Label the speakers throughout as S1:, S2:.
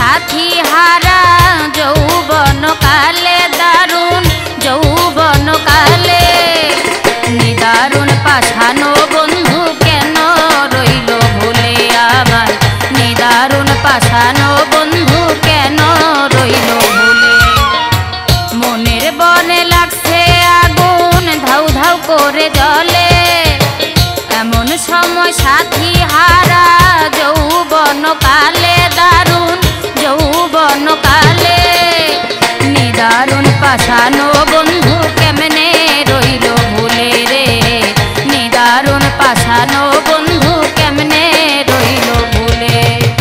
S1: সাথী হারা যৌবন কালে দারুণ যৌবন কালে নিদারুণ পাছানো বন্ধু কেন রইল ভুলে আমার নিদারুণ পাছানো বন্ধু কেন রইল ভুলে মনের বনে লাগছে আগুন ধাউ ধাউ করে জ্বলে এমন সময় সাথী হারা যৌবন কালে দারুণ যৌবন কালে নিদারুণ পাছানো বন্ধু কেমনে রইল ভুলে রে নিদারুণ পাছানো বন্ধু কেমনে রইল ভুলে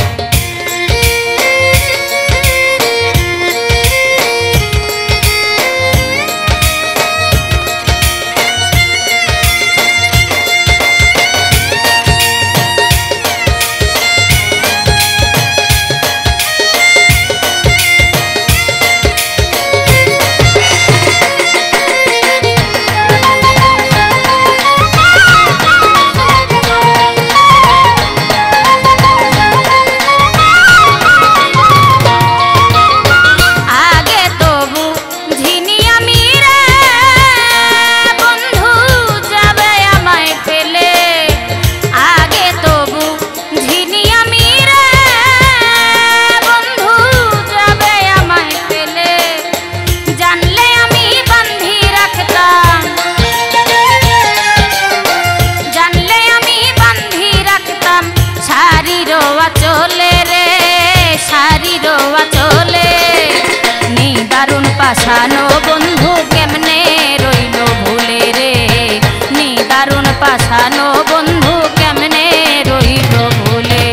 S1: পাছানো বন্ধু কেমনে রইল ভুলে রে নিদারুণ পাছানো বন্ধু কেমনে রইল ভুলে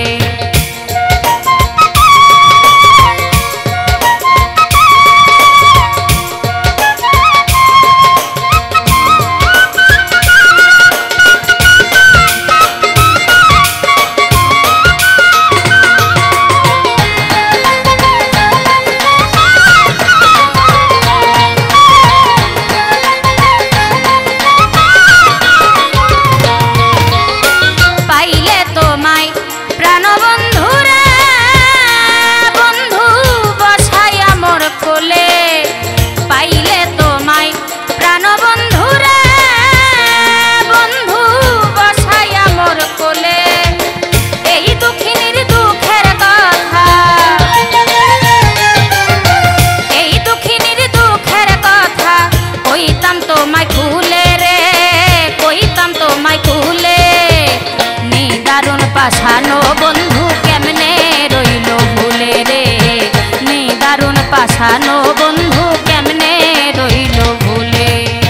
S1: পাছানো বন্ধু কেমনে রইল ভুলে রে নিদারুণ পাছানো বন্ধু কেমনে রইল ভুলে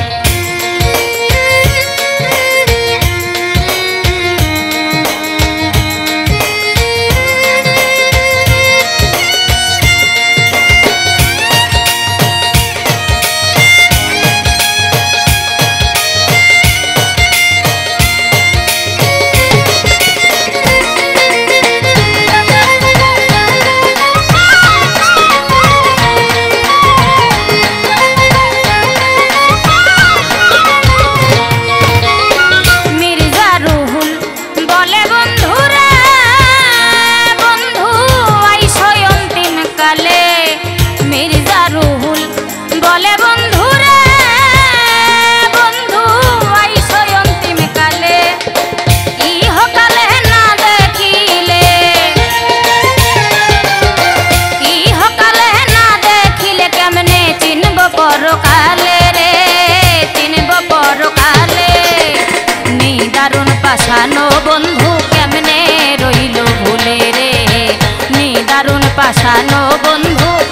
S1: পাছানো বন্ধু কেমনে রইল ভুলে রে নিদারুণ পাছানো বন্ধু